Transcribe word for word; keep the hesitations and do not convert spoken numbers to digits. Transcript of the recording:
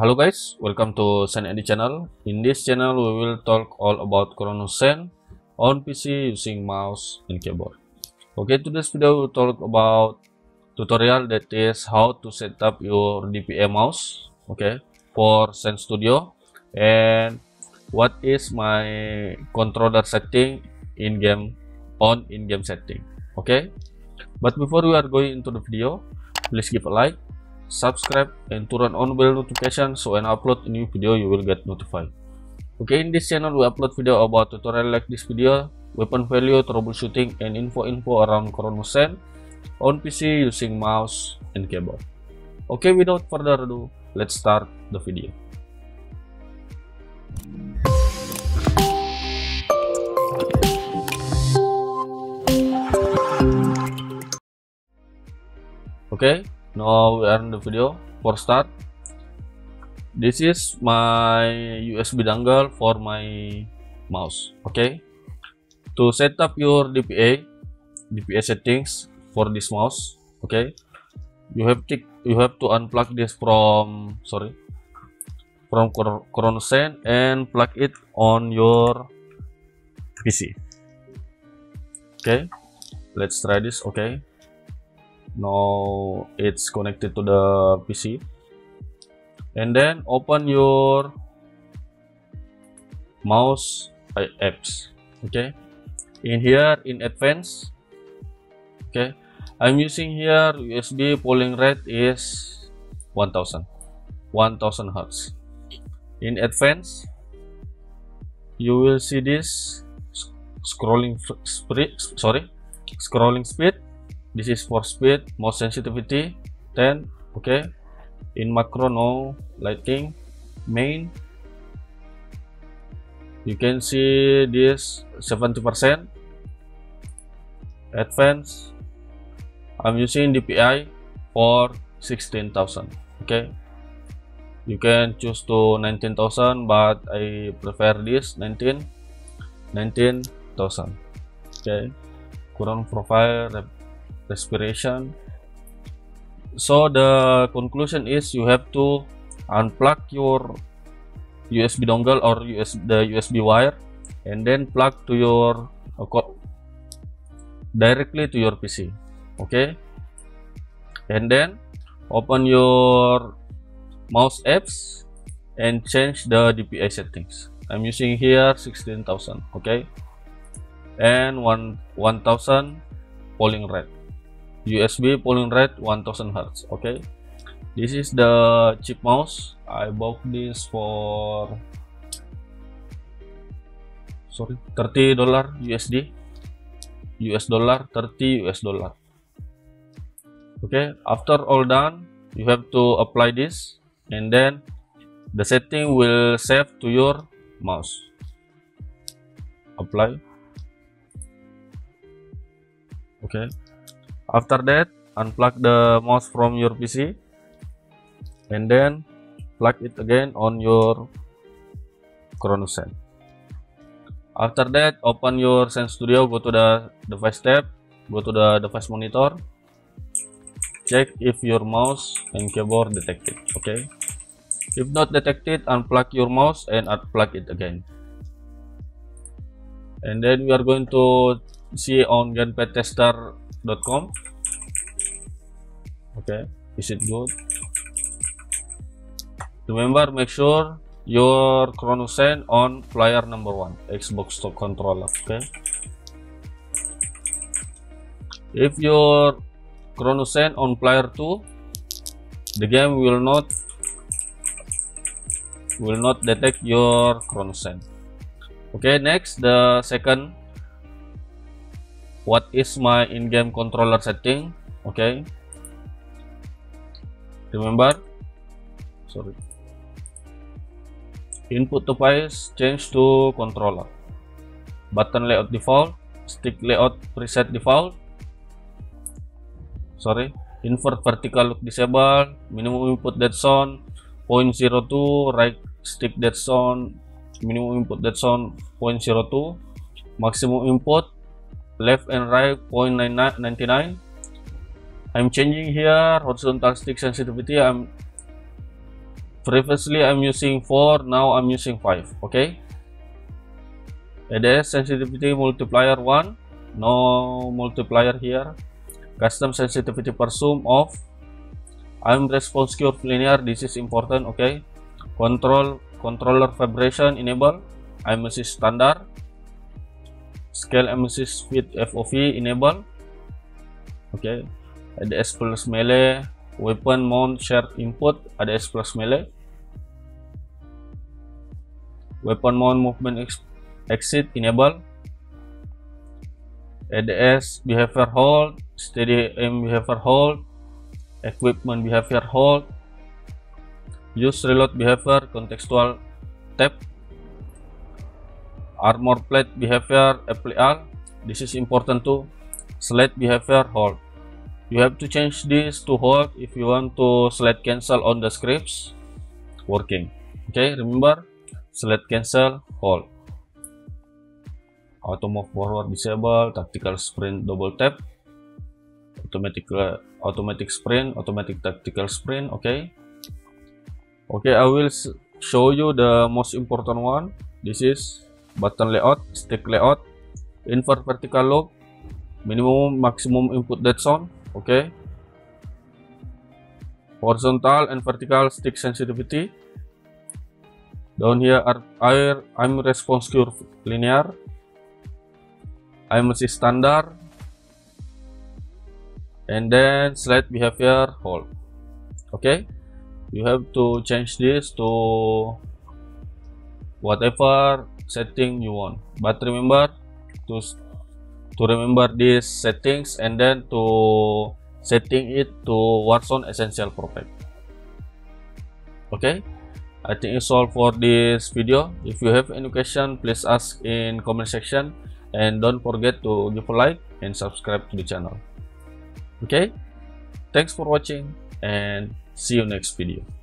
Hello guys, welcome to SenEdi channel. In this channel we will talk all about Cronus Zen on P C using mouse and keyboard. Okay, today's video we will talk about tutorial that is how to set up your D P A mouse, okay, for Zen Studio, and what is my controller setting in game on in game setting. Okay, but before we are going into the video, please give a like, subscribe, and turn on bell notification so when I upload a new video you will get notified. Okay, in this channel we upload video about tutorial like this video, weapon value, troubleshooting, and info-info around Cronus Zen on P C using mouse and keyboard. Okay, without further ado, let's start the video. Okay, now we are in the video. For start, this is my U S B dongle for my mouse. Okay, to set up your D P A D P A settings for this mouse, okay, you have to you have to unplug this from sorry from Cronus Zen and plug it on your P C. Okay, let's try this. Okay, now it's connected to the P C, and then open your mouse apps. Okay, in here in advanced, okay, I'm using here U S B polling rate is one thousand hertz. In advanced, you will see this scrolling speed sorry scrolling speed. This is for speed, mouse sensitivity ten. Okay, in macro no lighting. Main, you can see this seventy percent. Advanced, I'm using D P I for sixteen thousand. Okay, you can choose to nineteen thousand, but I prefer this nineteen thousand. Okay, current profile, respiration. So the conclusion is you have to unplug your U S B dongle or U S B, the U S B wire, and then plug to your uh, directly to your P C. Okay, and then open your mouse apps and change the D P A settings. I'm using here sixteen thousand. Okay, and one one thousand polling rate. U S B polling rate one thousand hertz. Okay, this is the cheap mouse. I bought this for sorry thirty dollar U S D, U S dollar thirty U S dollar. Okay, after all done, you have to apply this, and then the setting will save to your mouse. Apply. Okay, after that, unplug the mouse from your P C, and then plug it again on your Cronus Zen. After that, open your Zen Studio, go to the device tab, go to the device monitor, check if your mouse and keyboard detected. Okay, if not detected, unplug your mouse and unplug it again. And then we are going to see on gamepad tester dot com. Okay, is it good? Remember, make sure your Cronus Zen on player number one, Xbox stock controller. Okay, if your Cronus Zen on player two, the game will not will not detect your Cronus Zen. Okay, next, the second, what is my in-game controller setting? Okay, remember, sorry, input device change to controller, button layout default, stick layout preset default, sorry, invert vertical look disable, minimum input dead zone zero point zero two, right stick dead zone, minimum input dead zone zero point zero two, maximum input left and right zero point nine nine. I'm changing here horizontal stick sensitivity. I'm Previously I'm using four, now I'm using five. Okay, A D S sensitivity multiplier one, no multiplier here. Custom sensitivity per zoom off. I'm response curve linear, this is important. Okay, control controller vibration enable. I'm assist standard. Scale M S S with F O V enable. Okay, A D S plus melee, weapon mount shared input, A D S plus melee, weapon mount movement ex exit enable, A D S behavior hold, steady aim behavior hold, equipment behavior hold, use reload behavior contextual tap, armor plate behavior apply. This is important too. Slide behavior hold. You have to change this to hold if you want to slide cancel on the scripts working. Okay, remember, slide cancel hold. Auto move forward disable, tactical sprint double tap, automatic uh, automatic sprint, automatic tactical sprint. Okay, okay, I will show you the most important one. This is button layout, stick layout, invert vertical loop, minimum maximum input dead zone. Okay, horizontal and vertical stick sensitivity. Down here are air I'm response curve linear, I'm assist standard, and then slide behavior hold. Okay, you have to change this to whatever setting you want, but remember to to remember these settings and then to setting it to Warzone Essential Protect. Okay, I think it's all for this video. If you have any question, please ask in comment section, and don't forget to give a like and subscribe to the channel. Okay, thanks for watching and see you next video.